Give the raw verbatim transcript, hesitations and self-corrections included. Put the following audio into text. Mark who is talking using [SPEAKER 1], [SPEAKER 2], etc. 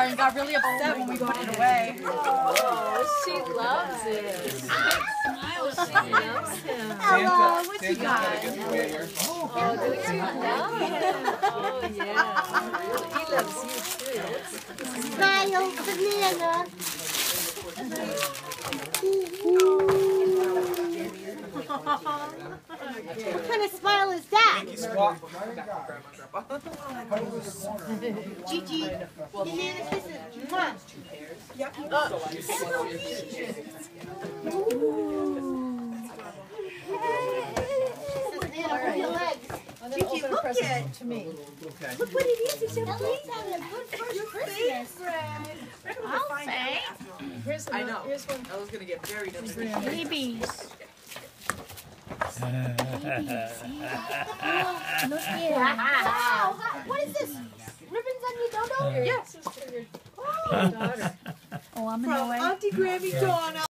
[SPEAKER 1] and got really upset when we put it away.
[SPEAKER 2] Oh, she loves it. She loves him.
[SPEAKER 1] Hello, what you got?
[SPEAKER 2] Oh, do you love him? Oh, yeah. He loves you too.
[SPEAKER 3] Smile, banana. What kind of smile is that? Gigi, banana kisses. Huh?
[SPEAKER 1] Yep. Gigi, look it. To me.
[SPEAKER 3] Look what it is. It's a place having a good first Christmas.
[SPEAKER 1] I'll say.
[SPEAKER 2] Here's
[SPEAKER 4] I know.
[SPEAKER 2] Here's one.
[SPEAKER 4] I was gonna get buried in the
[SPEAKER 1] Babies.
[SPEAKER 3] Look here. Wow. What is this? Ribbons on your dodo?
[SPEAKER 2] Yes. This is for your daughter.
[SPEAKER 1] Oh, I'm in the
[SPEAKER 4] From
[SPEAKER 1] way.
[SPEAKER 4] Auntie Grammy Donna.